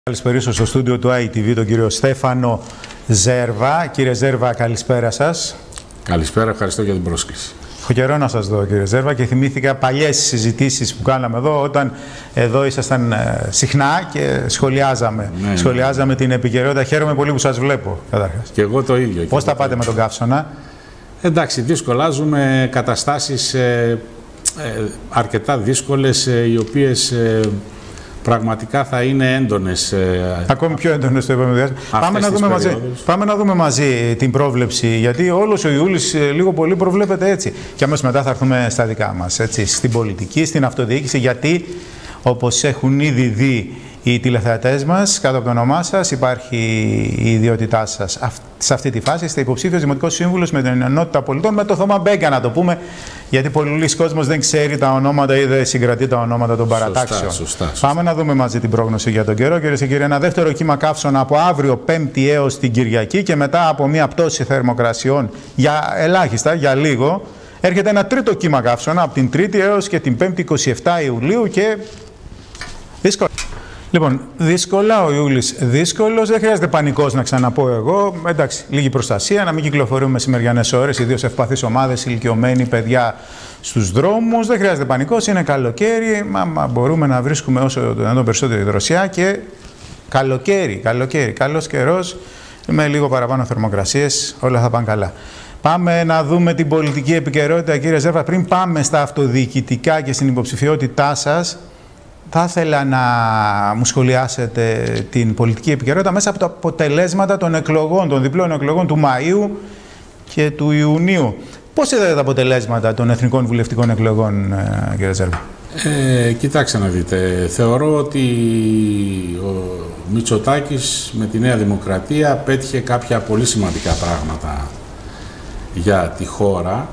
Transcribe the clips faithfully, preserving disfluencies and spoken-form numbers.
Καλησπερίσω στο στούντιο του άι τι βι τον κύριο Στέφανο Ζέρβα. Κύριε Ζέρβα, καλησπέρα σας. Καλησπέρα, ευχαριστώ για την πρόσκληση. Έχω καιρό να σας δω, κύριε Ζέρβα, και θυμήθηκα παλιές συζητήσεις που κάναμε εδώ, όταν εδώ ήσασταν συχνά και σχολιάζαμε. Ναι, σχολιάζαμε ναι. την επικαιρότητα. Χαίρομαι πολύ που σας βλέπω, καταρχάς. Και εγώ το ίδιο. Πώς θα πάτε με τον καύσωνα? Εντάξει, δύσκολα. Ζούμε καταστάσεις ε, ε, αρκετά δύσκολες, ε, οι οποίες ε, πραγματικά θα είναι έντονες. Ε, Ακόμη πιο έντονες το επόμενο διάστημα. Πάμε να, δούμε μαζί, πάμε να δούμε μαζί την πρόβλεψη, γιατί όλος ο Ιούλης ε, λίγο πολύ προβλέπεται έτσι. Και αμέσως μετά θα έρθουμε στα δικά μας, έτσι, στην πολιτική, στην αυτοδιοίκηση, γιατί όπως έχουν ήδη δει οι τηλεθεατές μας, κάτω από το όνομά σας υπάρχει η ιδιότητά σας. Σε αυτή τη φάση είστε υποψήφιος δημοτικός σύμβουλος με την Ενότητα Πολιτών, με το Θωμά Μπέγκα, να το πούμε, γιατί πολλοί κόσμος δεν ξέρει τα ονόματα ή δεν συγκρατεί τα ονόματα των παρατάξεων. Σωστά, σωστά, σωστά. Πάμε να δούμε μαζί την πρόγνωση για τον καιρό. Κυρίες και κύριοι, ένα δεύτερο κύμα καύσωνα από αύριο Πέμπτη έως την Κυριακή και μετά από μια πτώση θερμοκρασιών για ελάχιστα, για λίγο, έρχεται ένα τρίτο κύμα καύσωνα από την Τρίτη έως και την Πέμπτη εικοστή εβδόμη Ιουλίου και δύσκολο. Λοιπόν, δύσκολα, ο Ιούλης δύσκολος, δεν χρειάζεται πανικός να ξαναπώ εγώ. Εντάξει, λίγη προστασία, να μην κυκλοφορούμε μεσημεριανές ώρες, ιδίως ευπαθείς ομάδες, ηλικιωμένοι, παιδιά στους δρόμους. Δεν χρειάζεται πανικός, είναι καλοκαίρι, μα, μα μπορούμε να βρίσκουμε όσο το δυνατόν περισσότερη δροσιά και καλοκαίρι, καλοκαίρι, καλός καιρός, με λίγο παραπάνω θερμοκρασίες, όλα θα πάνε καλά. Πάμε να δούμε την πολιτική επικαιρότητα, κύριε Ζέρβα. Πριν πάμε στα αυτοδιοικητικά και στην υποψηφιότητά σας, θα ήθελα να μου σχολιάσετε την πολιτική επικαιρότητα μέσα από τα αποτελέσματα των εκλογών, των διπλών εκλογών του Μαΐου και του Ιουνίου. Πώς είδατε τα αποτελέσματα των εθνικών βουλευτικών εκλογών, κύριε Ζέρβα? Ε, κοιτάξτε να δείτε. Θεωρώ ότι ο Μητσοτάκης με τη Νέα Δημοκρατία πέτυχε κάποια πολύ σημαντικά πράγματα για τη χώρα,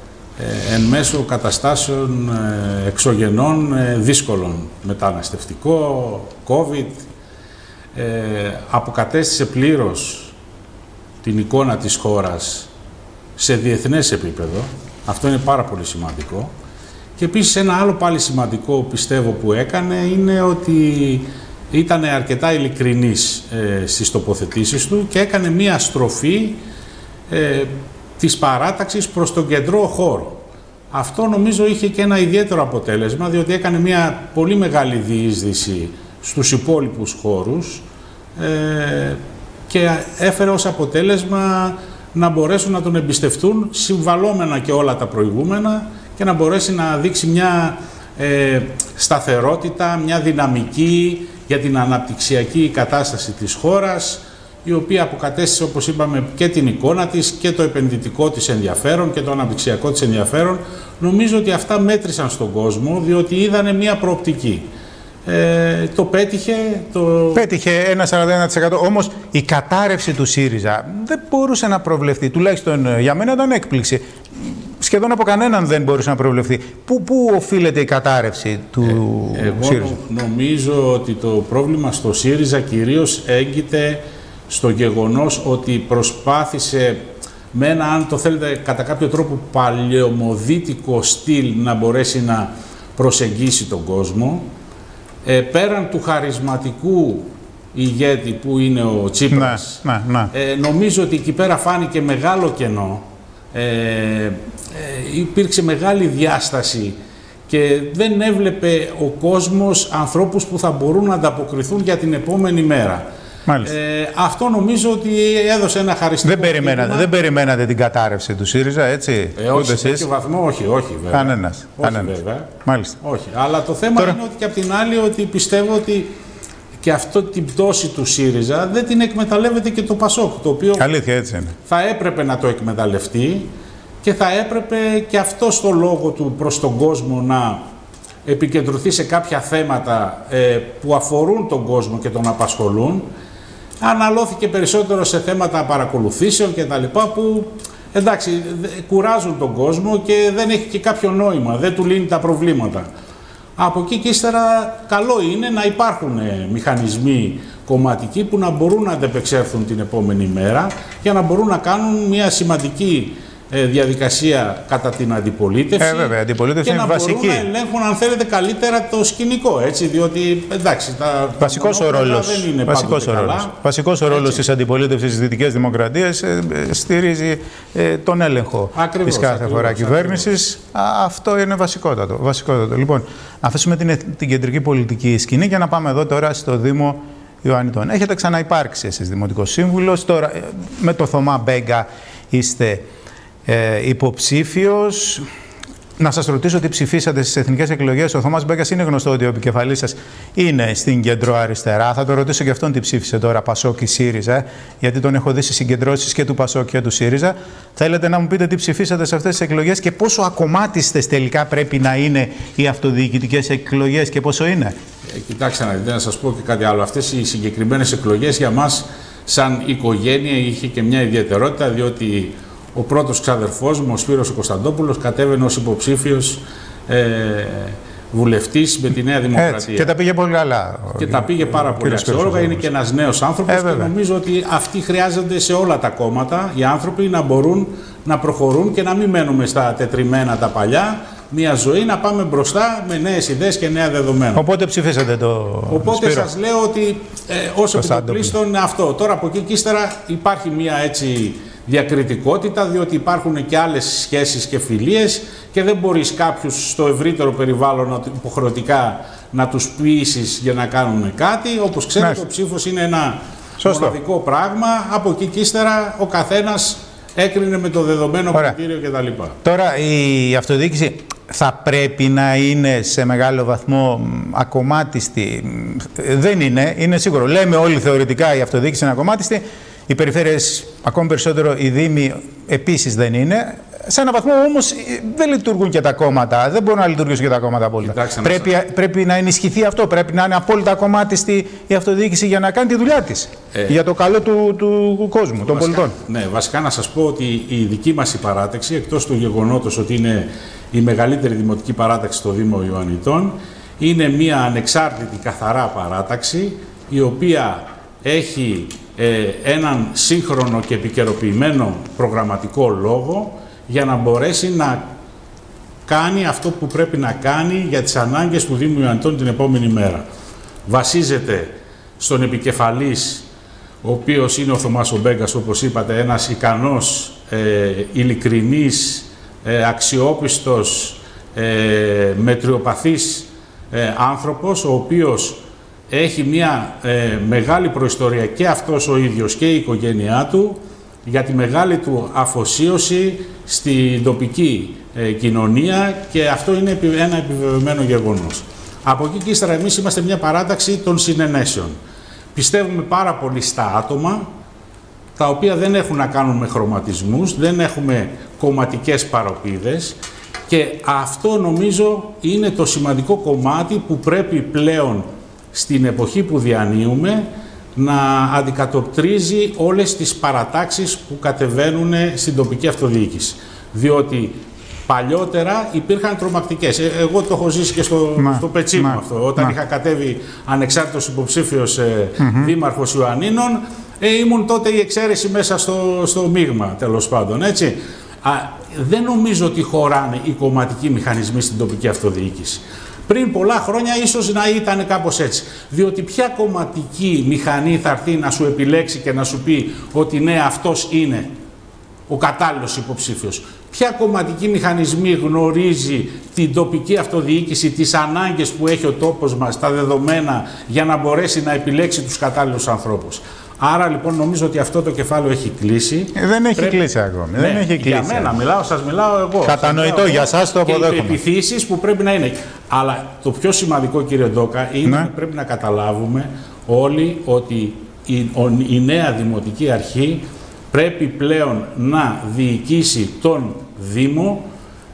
εν μέσω καταστάσεων εξωγενών δύσκολων, μεταναστευτικό, COVID, ε, αποκατέστησε πλήρως την εικόνα της χώρας σε διεθνές επίπεδο. Αυτό είναι πάρα πολύ σημαντικό. Και επίσης ένα άλλο πάλι σημαντικό πιστεύω που έκανε είναι ότι ήταν αρκετά ειλικρινής ε, στις τοποθετήσεις του και έκανε μία στροφή ε, της παράταξης προς τον κεντρό χώρο. Αυτό νομίζω είχε και ένα ιδιαίτερο αποτέλεσμα, διότι έκανε μια πολύ μεγάλη διείσδυση στους υπόλοιπους χώρους ε, και έφερε ως αποτέλεσμα να μπορέσουν να τον εμπιστευτούν, συμβαλόμενα και όλα τα προηγούμενα, και να μπορέσει να δείξει μια ε, σταθερότητα, μια δυναμική για την αναπτυξιακή κατάσταση της χώρας, η οποία αποκατέστησε, όπως είπαμε, και την εικόνα της και το επενδυτικό της ενδιαφέρον και το αναπτυξιακό της ενδιαφέρον. Νομίζω ότι αυτά μέτρησαν στον κόσμο, διότι είδανε μία προοπτική. Ε, το πέτυχε. Το... Πέτυχε ένα σαράντα ένα τοις εκατό. Όμως η κατάρρευση του ΣΥΡΙΖΑ δεν μπορούσε να προβλεφθεί. Τουλάχιστον για μένα ήταν έκπληξη. Σχεδόν από κανέναν δεν μπορούσε να προβλεφθεί. Πού, πού οφείλεται η κατάρρευση του ε, εγώ ΣΥΡΙΖΑ? Νομίζω ότι το πρόβλημα στο ΣΥΡΙΖΑ κυρίως έγκυται στο γεγονός ότι προσπάθησε με ένα, αν το θέλετε, κατά κάποιο τρόπο παλαιομοδίτικο στυλ να μπορέσει να προσεγγίσει τον κόσμο. Ε, πέραν του χαρισματικού ηγέτη που είναι ο Τσίπρας, ναι, ναι, ναι. Ε, νομίζω ότι εκεί πέρα φάνηκε μεγάλο κενό, ε, ε, υπήρξε μεγάλη διάσταση και δεν έβλεπε ο κόσμος ανθρώπους που θα μπορούν να ανταποκριθούν για την επόμενη μέρα. Ε, αυτό νομίζω ότι έδωσε ένα χαριστικό. Δεν περιμένατε, δεν περιμένατε την κατάρρευση του ΣΥΡΙΖΑ, έτσι? Ε, όχι, σε τέτοιο βαθμό, όχι, όχι βέβαια. Κανένας. Όχι, κανένας. βέβαια. Μάλιστα. Όχι. Αλλά το θέμα Τώρα... είναι ότι και απ' την άλλη ότι πιστεύω ότι και αυτό την πτώση του ΣΥΡΙΖΑ δεν την εκμεταλλεύεται και το ΠΑΣΟΚ, το οποίο αλήθεια, έτσι είναι. Θα έπρεπε να το εκμεταλλευτεί και θα έπρεπε και αυτό στο λόγο του προς τον κόσμο να επικεντρωθεί σε κάποια θέματα ε, που αφορούν τον κόσμο και τον απασχολούν. Αναλώθηκε περισσότερο σε θέματα παρακολουθήσεων και τα λοιπά που, εντάξει, κουράζουν τον κόσμο και δεν έχει και κάποιο νόημα, δεν του λύνει τα προβλήματα. Από εκεί και ύστερα καλό είναι να υπάρχουν μηχανισμοί κομματικοί που να μπορούν να αντεπεξέλθουν την επόμενη μέρα για να μπορούν να κάνουν μια σημαντική διαδικασία κατά την αντιπολίτευση. Ε, βέβαια, αντιπολίτευση και είναι να βασική. μπορούν να ελέγχουν, αν θέλετε, καλύτερα το σκηνικό. Έτσι, διότι εντάξει, τα βασικός ο ρόλος, δεν είναι βασικός ο ρόλος. Βασικός ο ρόλος της αντιπολίτευσης στις δυτικές δημοκρατίες ε, ε, στηρίζει ε, τον έλεγχο ακριβώς, της κάθε ακριβώς, φορά κυβέρνησης. Αυτό είναι βασικότατο, βασικότατο. Λοιπόν, αφήσουμε την, την κεντρική πολιτική σκηνή και να πάμε εδώ τώρα στο Δήμο Ιωαννιτών. Έχετε ξαναυπάρξει εσείς δημοτικός σύμβουλος. Τώρα με το Θωμά Μπέγκα είστε ε, υποψήφιος. Να σας ρωτήσω τι ψηφίσατε στις εθνικές εκλογές. Ο Θωμάς Μπέγκας είναι γνωστό ότι ο επικεφαλής σας είναι στην κεντροαριστερά. Θα το ρωτήσω και αυτόν τι ψήφισε τώρα, Πασόκ ή ΣΥΡΙΖΑ, γιατί τον έχω δει στις συγκεντρώσεις και του Πασόκ και του ΣΥΡΙΖΑ. Θέλετε να μου πείτε τι ψηφίσατε σε αυτές τις εκλογές και πόσο ακομμάτιστες τελικά πρέπει να είναι οι αυτοδιοικητικές εκλογές και πόσο είναι. Ε, κοιτάξτε να δείτε, να σας πω και κάτι άλλο. Αυτές οι συγκεκριμένες εκλογές για μας, σαν οικογένεια, είχε και μια ιδιαιτερότητα, διότι ο πρώτος ξαδερφός μου, ο Σπύρος ο Κωνσταντόπουλος, κατέβαινε ως υποψήφιος ε, βουλευτής με τη Νέα Δημοκρατία. Έτσι, και τα πήγε πολύ καλά. Και τα πήγε πάρα πολύ αξιόλογα. Είναι και ένας νέος άνθρωπος ε, και νομίζω ότι αυτοί χρειάζονται σε όλα τα κόμματα, οι άνθρωποι να μπορούν να προχωρούν και να μην μένουμε στα τετριμμένα τα παλιά. Μια ζωή να πάμε μπροστά με νέες ιδέες και νέα δεδομένα. Οπότε ψηφίσατε το Οπότε Σπύρο. σας λέω ότι ε, όσο επιτοπλίστων αυτό. Τώρα από εκεί και ύστερα υπάρχει μια έτσι διακριτικότητα, διότι υπάρχουν και άλλες σχέσεις και φιλίες και δεν μπορείς κάποιους στο ευρύτερο περιβάλλον υποχρεωτικά να τους πείσεις για να κάνουν κάτι. Όπως ξέρετε, ο ψήφος είναι ένα Σωστό. μοναδικό πράγμα. Από εκεί και ύστερα ο καθένας έκρινε με το δεδομένο κριτήριο κτλ. Τώρα η αυτοδιοίκηση θα πρέπει να είναι σε μεγάλο βαθμό ακομμάτιστη. Δεν είναι, είναι σίγουρο. Λέμε όλοι θεωρητικά η αυτοδιοίκηση είναι ακομμάτιστη. Οι περιφέρειες, ακόμη περισσότερο οι δήμοι, επίσης δεν είναι. Σε έναν βαθμό όμως δεν λειτουργούν και τα κόμματα. Δεν μπορούν να λειτουργήσουν και τα κόμματα απόλυτα. Κοιτάξτε, πρέπει, να... πρέπει να ενισχυθεί αυτό. Πρέπει να είναι απόλυτα ακομμάτιστη η αυτοδιοίκηση για να κάνει τη δουλειά της. Ε, για το καλό του, του κόσμου, των βασικά, πολιτών. Ναι, βασικά να σας πω ότι η δική μας η παράταξη, εκτός του γεγονότος ότι είναι η μεγαλύτερη δημοτική παράταξη στο Δήμο Ιωαννιτών, είναι μια ανεξάρτητη καθαρά παράταξη, η οποία έχει ε, έναν σύγχρονο και επικαιροποιημένο προγραμματικό λόγο για να μπορέσει να κάνει αυτό που πρέπει να κάνει για τις ανάγκες του Δήμου Ιωαννιτών την επόμενη μέρα. Βασίζεται στον επικεφαλής, ο οποίος είναι ο Θωμάς ο Μπέγκας, όπως είπατε, ένας ικανός, ε, ειλικρινής, ε, αξιόπιστος, ε, μετριοπαθής ε, άνθρωπος, ο οποίος έχει μια ε, μεγάλη προϊστορία και αυτός ο ίδιος και η οικογένειά του για τη μεγάλη του αφοσίωση στην τοπική ε, κοινωνία, και αυτό είναι ένα επιβεβαιωμένο γεγονός. Από εκεί και ύστερα εμείς είμαστε μια παράταξη των συνενέσεων. Πιστεύουμε πάρα πολύ στα άτομα, τα οποία δεν έχουν να κάνουν με χρωματισμούς, δεν έχουμε κομματικές παροπίδες, και αυτό νομίζω είναι το σημαντικό κομμάτι που πρέπει πλέον στην εποχή που διανύουμε να αντικατοπτρίζει όλες τις παρατάξεις που κατεβαίνουν στην τοπική αυτοδιοίκηση. Διότι παλιότερα υπήρχαν τρομακτικές. Ε, εγώ το έχω ζήσει και στο, στο πετσί μου αυτό. Όταν μα. είχα κατέβει ανεξάρτητος υποψήφιος ε, mm-hmm. δήμαρχος Ιωαννίνων, ε, ήμουν τότε η εξαίρεση μέσα στο, στο μείγμα, τέλος πάντων. Έτσι. Α, δεν νομίζω ότι χωράνε οι κομματικοί μηχανισμοί στην τοπική αυτοδιοίκηση. Πριν πολλά χρόνια ίσως να ήταν κάπως έτσι. Διότι ποια κομματική μηχανή θα έρθει να σου επιλέξει και να σου πει ότι ναι, αυτός είναι ο κατάλληλος υποψήφιος. Ποια κομματική μηχανισμή γνωρίζει την τοπική αυτοδιοίκηση, τις ανάγκες που έχει ο τόπος μας, τα δεδομένα, για να μπορέσει να επιλέξει τους κατάλληλους ανθρώπους. Άρα λοιπόν νομίζω ότι αυτό το κεφάλαιο έχει κλείσει. Ε, δεν έχει Πρέπει... κλείσει ακόμη. Ναι, δεν έχει κλείσει. Για μένα μιλάω, σας μιλάω εγώ. Κατανοητό εγώ, για σας, το αποδέχομαι. Και οι πεποιθήσεις που πρέπει να είναι. Αλλά το πιο σημαντικό, κύριε Ντόκα, είναι ναι. ότι πρέπει να καταλάβουμε όλοι ότι η, η νέα Δημοτική Αρχή πρέπει πλέον να διοικήσει τον Δήμο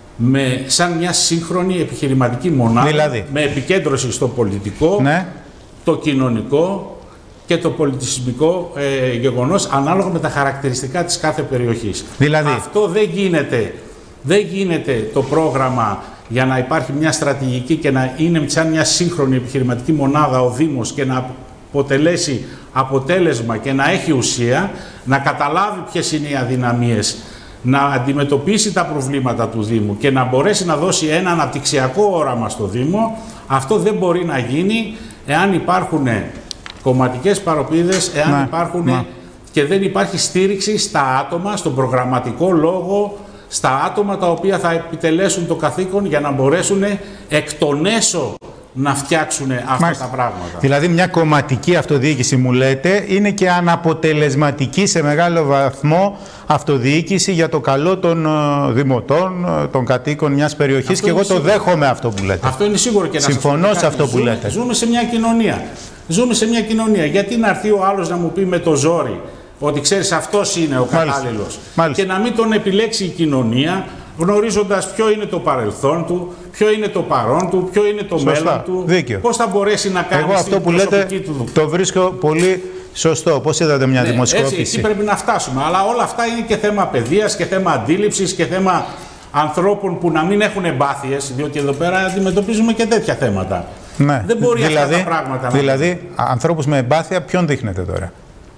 με, σαν μια σύγχρονη επιχειρηματική μονάδα, δηλαδή, με επικέντρωση στο πολιτικό, ναι. το κοινωνικό και το πολιτισμικό ε, γεγονός, ανάλογα με τα χαρακτηριστικά της κάθε περιοχής. Δηλαδή, αυτό δεν γίνεται, δεν γίνεται το πρόγραμμα για να υπάρχει μια στρατηγική και να είναι σαν μια σύγχρονη επιχειρηματική μονάδα ο Δήμος και να αποτελέσει αποτέλεσμα και να έχει ουσία, να καταλάβει ποιες είναι οι αδυναμίες να αντιμετωπίσει τα προβλήματα του Δήμου και να μπορέσει να δώσει ένα αναπτυξιακό όραμα στο Δήμο, αυτό δεν μπορεί να γίνει εάν υπάρχουν κομματικές παροπίδες, εάν ναι, υπάρχουν ναι. και δεν υπάρχει στήριξη στα άτομα, στον προγραμματικό λόγο, στα άτομα τα οποία θα επιτελέσουν το καθήκον για να μπορέσουν εκ των έσω να φτιάξουν αυτά Μάλιστα. τα πράγματα. Δηλαδή μια κομματική αυτοδιοίκηση, μου λέτε, είναι και αναποτελεσματική σε μεγάλο βαθμό αυτοδιοίκηση για το καλό των uh, δημοτών, uh, των κατοίκων μιας περιοχής, αυτό και εγώ σίγουρο. το δέχομαι αυτό που λέτε. Αυτό είναι σίγουρο και να Συμφωνώ σε αυτό που ζούμε, λέτε. Ζούμε σε μια κοινωνία. Ζούμε σε μια κοινωνία. Γιατί να έρθει ο άλλος να μου πει με το ζόρι ότι ξέρεις αυτός είναι ο κατάλληλος και να μην τον επιλέξει η κοινωνία, γνωρίζοντας ποιο είναι το παρελθόν του, ποιο είναι το παρόν του, ποιο είναι το Σωστά. μέλλον του, Δίκαιο. πώς θα μπορέσει να κάνει Εγώ αυτό που λέτε του. Το βρίσκω πολύ σωστό. Πώς είδατε μια ναι, δημοσκόπηση. Έτσι, εκεί πρέπει να φτάσουμε. Αλλά όλα αυτά είναι και θέμα παιδείας και θέμα αντίληψης και θέμα ανθρώπων που να μην έχουν εμπάθειες, διότι εδώ πέρα αντιμετωπίζουμε και τέτοια θέματα. Ναι. Δεν μπορεί δηλαδή, αυτά τα πράγματα να... Δηλαδή, ανθρώπους με εμπάθεια ποιον δείχνετε τώρα?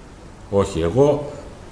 Όχι, εγώ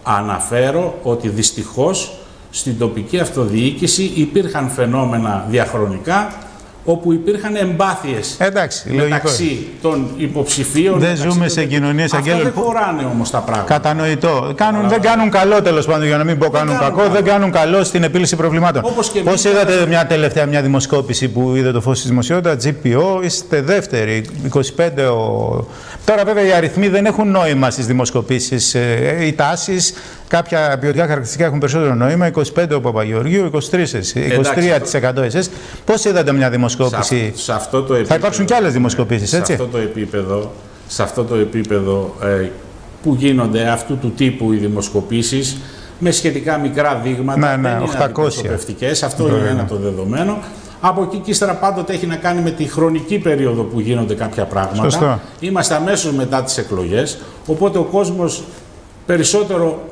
αναφέρω ότι δυστυχώς στην τοπική αυτοδιοίκηση υπήρχαν φαινόμενα διαχρονικά όπου υπήρχαν εμπάθειες Εντάξει, μεταξύ λογικό. των υποψηφίων. Δεν ζούμε σε κοινωνίες αγγέλων. Αυτά δεν χωράνε όμως τα πράγματα. Κατανοητό. Κάνουν, δεν κάνουν καλό, τέλος πάντων, για να μην πω δεν κάνουν κακό, καλό. δεν κάνουν καλό στην επίλυση προβλημάτων. Πώς είδατε θα... μια τελευταία μια δημοσκόπηση που είδε το φως της δημοσιότητα, τζι πι ο, είστε δεύτεροι, είκοσι πέντε ο... Τώρα βέβαια οι αριθμοί δεν έχουν νόημα στις δημοσκοπήσεις. Οι τάσεις, κάποια ποιοτικά χαρακτηριστικά έχουν περισσότερο νόημα. είκοσι πέντε ο Παπαγεωργίου, είκοσι τρία εσείς, είκοσι τρία τοις εκατό εσείς. Πώς είδατε μια δημοσκόπηση? Σε, σε αυτό το επίπεδο, θα υπάρξουν και άλλες δημοσκοπήσεις, έτσι. Σε αυτό το επίπεδο, σε αυτό το επίπεδο ε, που γίνονται αυτού του τύπου οι δημοσκοπήσεις, με σχετικά μικρά δείγματα, ναι, ναι, δεν είναι αντιπροσωπευτικές, αυτό είναι ένα το δεδομένο. Από εκεί και ύστερα πάντοτε έχει να κάνει με τη χρονική περίοδο που γίνονται κάποια πράγματα. Σωστό. Είμαστε αμέσως μετά τις εκλογές, οπότε ο κόσμος περισσότερο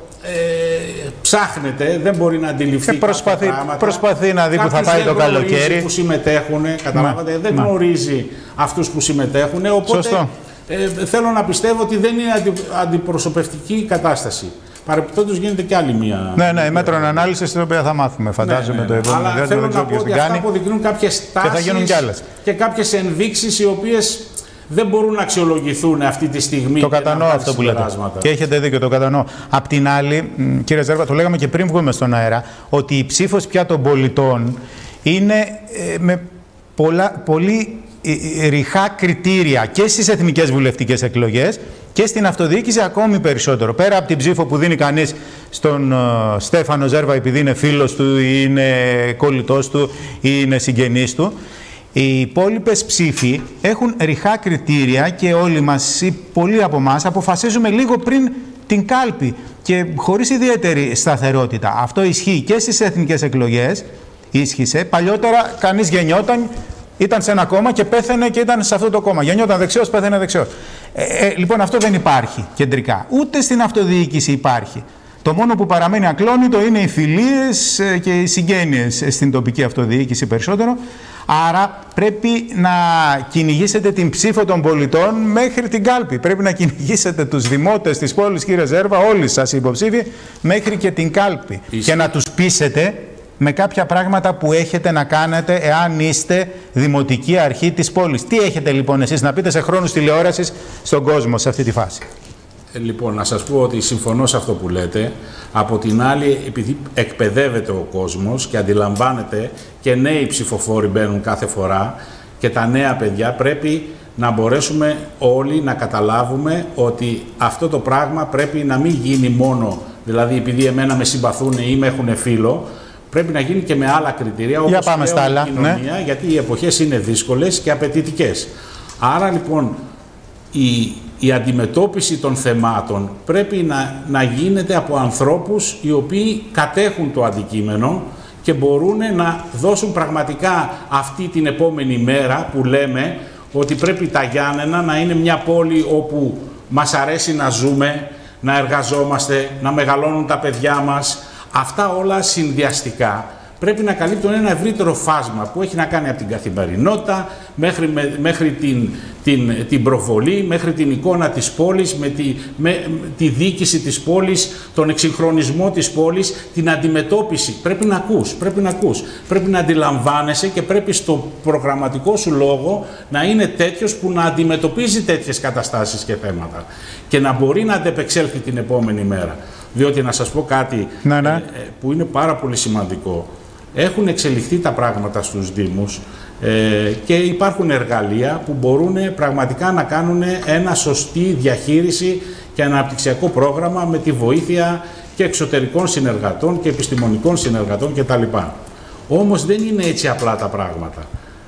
ε, ψάχνεται, δεν μπορεί να αντιληφθεί και προσπαθεί, πράγματα. Προσπαθεί να δει που θα πάει το καλοκαίρι. Που συμμετέχουν, καταλάβατε, δεν ναι. γνωρίζει αυτούς που συμμετέχουν, οπότε ε, θέλω να πιστεύω ότι δεν είναι αντι, αντιπροσωπευτική η κατάσταση. Παρεπιπτόντως γίνεται και άλλη μία. Ναι, ναι, μέτρων ανάλυσης την οποία θα μάθουμε, φαντάζομαι, ναι, ναι, ναι. το επόμενο. Αλλά θέλω να πω ότι αυτά αποδεικνύουν κάποιες τάσεις και, θα γίνουν κι άλλες. Και κάποιες ενδείξεις οι οποίες δεν μπορούν να αξιολογηθούν αυτή τη στιγμή. Το κατανοώ αυτό που λέτε. Και έχετε δίκιο, το κατανοώ. Απ' την άλλη, κύριε Ζέρβα, το λέγαμε και πριν βγούμε στον αέρα, ότι η ψήφος πια των πολιτών είναι ε, με πολλά, πολύ ε, ρηχά κριτήρια και στις εθνικές βουλευτικές εκλογές και στην αυτοδιοίκηση ακόμη περισσότερο. Πέρα από την ψήφο που δίνει κανείς στον uh, Στέφανο Ζέρβα επειδή είναι φίλος του ή είναι κολλητός του ή είναι συγγενής του, οι υπόλοιπες ψήφοι έχουν ρηχά κριτήρια και όλοι μας ή πολλοί από εμάς αποφασίζουμε λίγο πριν την κάλπη και χωρίς ιδιαίτερη σταθερότητα. Αυτό ισχύει και στις εθνικές εκλογές, ίσχυσε. Παλιότερα κανείς γεννιόταν, ήταν σε ένα κόμμα και πέθανε και ήταν σε αυτό το κόμμα. Γεννιόταν δεξιός, πέθανε δεξιός. Ε, ε, λοιπόν, αυτό δεν υπάρχει κεντρικά. Ούτε στην αυτοδιοίκηση υπάρχει. Το μόνο που παραμένει ακλόνητο είναι οι φιλίες και οι συγγένειες στην τοπική αυτοδιοίκηση περισσότερο. Άρα πρέπει να κυνηγήσετε την ψήφο των πολιτών μέχρι την κάλπη. Πρέπει να κυνηγήσετε τους δημότες της πόλης, κύριε Ζέρβα, όλοι σας οι υποψήφοι, μέχρι και την κάλπη. Είσαι. Και να τους πείσετε με κάποια πράγματα που έχετε να κάνετε εάν είστε δημοτική αρχή της πόλης. Τι έχετε λοιπόν εσείς να πείτε σε χρόνους τηλεόρασης στον κόσμο σε αυτή τη φάση? Ε, λοιπόν, να σας πω ότι συμφωνώ σε αυτό που λέτε. Από την άλλη, επειδή εκπαιδεύεται ο κόσμος και αντιλαμβάνεται και νέοι ψηφοφόροι μπαίνουν κάθε φορά και τα νέα παιδιά, πρέπει να μπορέσουμε όλοι να καταλάβουμε ότι αυτό το πράγμα πρέπει να μην γίνει μόνο, δηλαδή επειδή εμένα με συμπαθούν ή με έχουν φίλο, πρέπει να γίνει και με άλλα κριτήρια, όπως πάμε στα άλλα, η κοινωνία, ναι. Γιατί οι εποχές είναι δύσκολες και απαιτητικές. Άρα λοιπόν η, η αντιμετώπιση των θεμάτων πρέπει να, να γίνεται από ανθρώπους οι οποίοι κατέχουν το αντικείμενο και μπορούν να δώσουν πραγματικά αυτή την επόμενη μέρα που λέμε ότι πρέπει τα Γιάννενα να είναι μια πόλη όπου μας αρέσει να ζούμε, να εργαζόμαστε, να μεγαλώνουν τα παιδιά μας. Αυτά όλα συνδυαστικά πρέπει να καλύπτουν ένα ευρύτερο φάσμα που έχει να κάνει από την καθημερινότητα μέχρι, με, μέχρι την, την, την προβολή, μέχρι την εικόνα της πόλης, με τη, με, τη διοίκηση της πόλης, τον εξυγχρονισμό της πόλης, την αντιμετώπιση. Πρέπει να ακούς, πρέπει να ακούς, πρέπει να αντιλαμβάνεσαι και πρέπει στο προγραμματικό σου λόγο να είναι τέτοιος που να αντιμετωπίζει τέτοιες καταστάσεις και θέματα και να μπορεί να αντεπεξέλθει την επόμενη μέρα. Διότι να σας πω κάτι ναι, ναι. που είναι πάρα πολύ σημαντικό. Έχουν εξελιχθεί τα πράγματα στους Δήμους ε, και υπάρχουν εργαλεία που μπορούν πραγματικά να κάνουν ένα σωστή διαχείριση και αναπτυξιακό πρόγραμμα με τη βοήθεια και εξωτερικών συνεργατών και επιστημονικών συνεργατών κτλ. Όμως δεν είναι έτσι απλά τα πράγματα.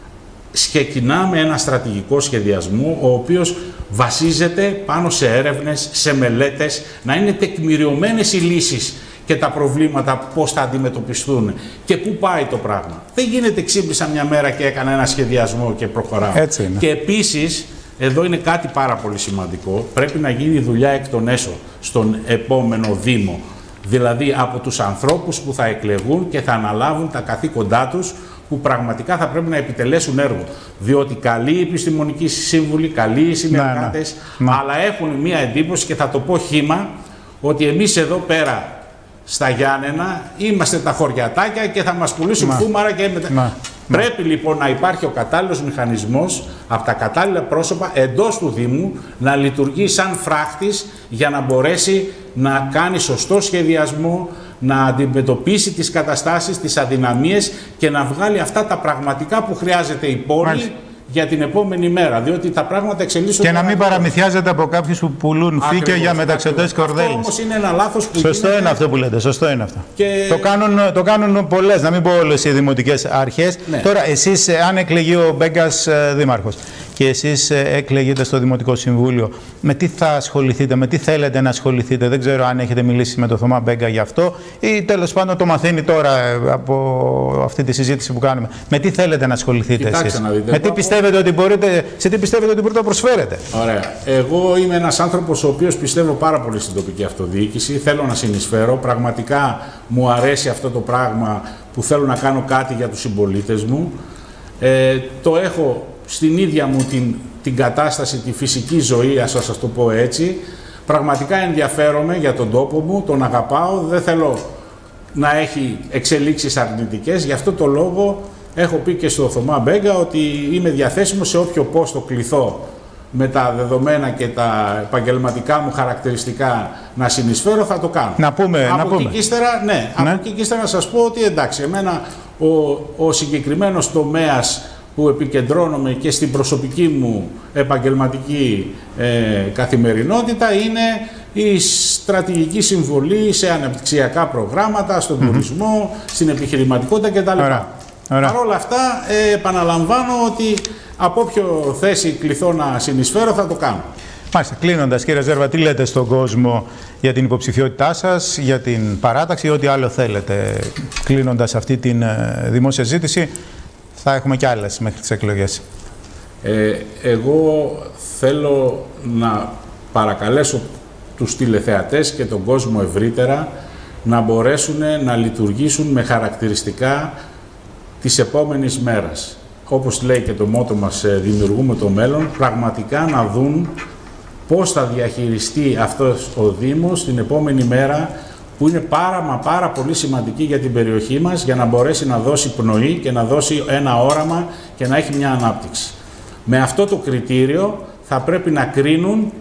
Ξεκινάμε ένα στρατηγικό σχεδιασμό ο οποίος βασίζεται πάνω σε έρευνες, σε μελέτες, να είναι τεκμηριωμένες οι λύσεις και τα προβλήματα πώς θα αντιμετωπιστούν και πού πάει το πράγμα. Δεν γίνεται ξύπνησα μια μέρα και έκανα ένα σχεδιασμό και προχωράω. Έτσι είναι. Και επίσης, εδώ είναι κάτι πάρα πολύ σημαντικό, πρέπει να γίνει δουλειά εκ των έσω στον επόμενο Δήμο. Δηλαδή από τους ανθρώπους που θα εκλεγούν και θα αναλάβουν τα καθήκοντά τους που πραγματικά θα πρέπει να επιτελέσουν έργο. Διότι καλοί επιστημονικοί σύμβουλοι, καλοί συνεργάτες, ναι, ναι. αλλά έχουν μία εντύπωση και θα το πω χύμα, ότι εμείς εδώ πέρα στα Γιάννενα είμαστε τα χωριατάκια και θα μας πουλήσουν ναι. φούμαρα και μετά. Ναι. Πρέπει λοιπόν να υπάρχει ο κατάλληλος μηχανισμός από τα κατάλληλα πρόσωπα εντός του Δήμου να λειτουργεί σαν φράχτης για να μπορέσει να κάνει σωστό σχεδιασμό, να αντιμετωπίσει τις καταστάσεις, τις αδυναμίες και να βγάλει αυτά τα πραγματικά που χρειάζεται η πόλη Μάλιστα. για την επόμενη μέρα. Διότι τα πράγματα εξελίσσονται. Και να μην παραμυθιάζεται από κάποιους που πουλούν φύκια για μεταξωτές κορδέλες. Αυτό όμως είναι ένα λάθος που Σωστό γίνεται... είναι αυτό που λέτε. Σωστό είναι αυτό. Και... Το, κάνουν, το κάνουν πολλές, να μην πω όλες οι δημοτικές αρχές. Ναι. Τώρα, εσείς, αν εκλεγεί ο Μπέγκας δήμαρχος και εσείς εκλεγείτε στο Δημοτικό Συμβούλιο, με τι θα ασχοληθείτε, με τι θέλετε να ασχοληθείτε? Δεν ξέρω αν έχετε μιλήσει με τον Θωμά Μπέγκα γι' αυτό ή τέλος πάντων το μαθαίνει τώρα από αυτή τη συζήτηση που κάνουμε. Με τι θέλετε να ασχοληθείτε εσείς? Να δείτε, με τι πιστεύετε ότι μπορείτε, σε τι πιστεύετε ότι μπορείτε να προσφέρετε? Ωραία. Εγώ είμαι ένας άνθρωπος ο οποίος πιστεύω πάρα πολύ στην τοπική αυτοδιοίκηση. Θέλω να συνεισφέρω. Πραγματικά μου αρέσει αυτό το πράγμα που θέλω να κάνω κάτι για τους συμπολίτες μου. Ε, το έχω στην ίδια μου την, την κατάσταση, τη φυσική ζωή, ας σας το πω έτσι. Πραγματικά ενδιαφέρομαι για τον τόπο μου, τον αγαπάω, δεν θέλω να έχει εξελίξεις αρνητικές. Γι' αυτό το λόγο έχω πει και στο Θωμά Μπέγκα ότι είμαι διαθέσιμο σε όποιο πόστο κληθώ με τα δεδομένα και τα επαγγελματικά μου χαρακτηριστικά να συνεισφέρω, θα το κάνω. Να πούμε, από να πούμε. Εκεί ύστερα, ναι, ναι. Από εκεί ύστερα να σας πω ότι εντάξει, εμένα ο, ο συγκεκριμένος τομέας που επικεντρώνομαι και στην προσωπική μου επαγγελματική ε, καθημερινότητα είναι η στρατηγική συμβολή σε αναπτυξιακά προγράμματα, στον mm-hmm. τουρισμό, στην επιχειρηματικότητα κτλ. Παρ' όλα αυτά, ε, επαναλαμβάνω ότι από όποιο θέση κληθώ να συνεισφέρω θα το κάνω. Μάλιστα. Κλείνοντας, κύριε Ζέρβα, τι λέτε στον κόσμο για την υποψηφιότητά σας, για την παράταξη ή ό,τι άλλο θέλετε? Κλείνοντας αυτή την ε, δημόσια ζήτηση, θα έχουμε κι άλλες μέχρι τις εκλογές. Ε, εγώ θέλω να παρακαλέσω τους τηλεθεατές και τον κόσμο ευρύτερα να μπορέσουν να λειτουργήσουν με χαρακτηριστικά της επόμενης μέρας. Όπως λέει και το μότο μας, δημιουργούμε το μέλλον, πραγματικά να δουν πώς θα διαχειριστεί αυτός ο Δήμος την επόμενη μέρα, που είναι πάρα μα πάρα πολύ σημαντική για την περιοχή μας, για να μπορέσει να δώσει πνοή και να δώσει ένα όραμα και να έχει μια ανάπτυξη. Με αυτό το κριτήριο θα πρέπει να κρίνουν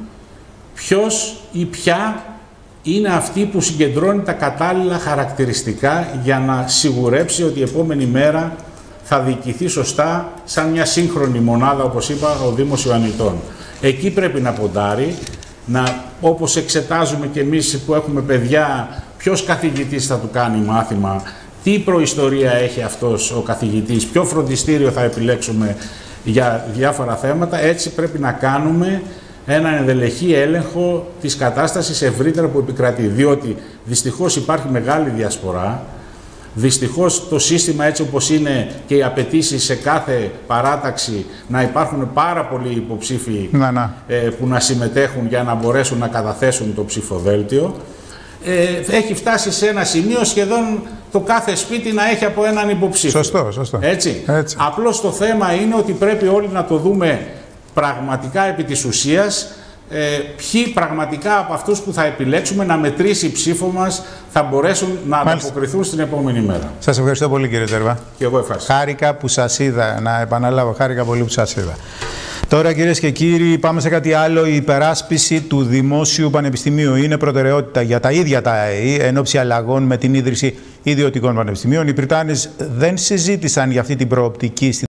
ποιος ή ποια είναι αυτή που συγκεντρώνει τα κατάλληλα χαρακτηριστικά για να σιγουρέψει ότι η επόμενη μέρα θα διοικηθεί σωστά σαν μια σύγχρονη μονάδα, όπως είπα, ο Δήμος Ιωαννιτών. Εκεί πρέπει να ποντάρει, να, όπως εξετάζουμε και εμείς που έχουμε παιδιά, ποιος καθηγητής θα του κάνει μάθημα, τι προϊστορία έχει αυτός ο καθηγητής, ποιο φροντιστήριο θα επιλέξουμε για διάφορα θέματα. Έτσι πρέπει να κάνουμε έναν ενδελεχή έλεγχο της κατάστασης ευρύτερα που επικρατεί, διότι δυστυχώς υπάρχει μεγάλη διασπορά. Δυστυχώς το σύστημα έτσι όπως είναι και οι απαιτήσεις σε κάθε παράταξη να υπάρχουν πάρα πολλοί υποψήφοι να, να. Ε, που να συμμετέχουν για να μπορέσουν να καταθέσουν το ψηφοδέλτιο, ε, έχει φτάσει σε ένα σημείο σχεδόν το κάθε σπίτι να έχει από έναν υποψήφιο. Σωστό, σωστό. Έτσι. Έτσι. Απλώς το θέμα είναι ότι πρέπει όλοι να το δούμε πραγματικά επί της ουσίας, ε, ποιοι πραγματικά από αυτούς που θα επιλέξουμε να μετρήσει η ψήφο μας θα μπορέσουν να Μάλιστα. ανταποκριθούν στην επόμενη μέρα. Σας ευχαριστώ πολύ, κύριε Τζέρβα. Και εγώ ευχαριστώ. Χάρηκα που σας είδα, να επαναλάβω, χάρηκα πολύ που σας είδα. Τώρα, κυρίες και κύριοι, πάμε σε κάτι άλλο. Η υπεράσπιση του Δημόσιου Πανεπιστημίου είναι προτεραιότητα για τα ίδια τα ΑΕΗ εν ώψη αλλαγών με την ίδρυση ιδιωτικών πανεπιστημίων. Οι Πριτάνες δεν συζήτησαν για αυτή την προοπτική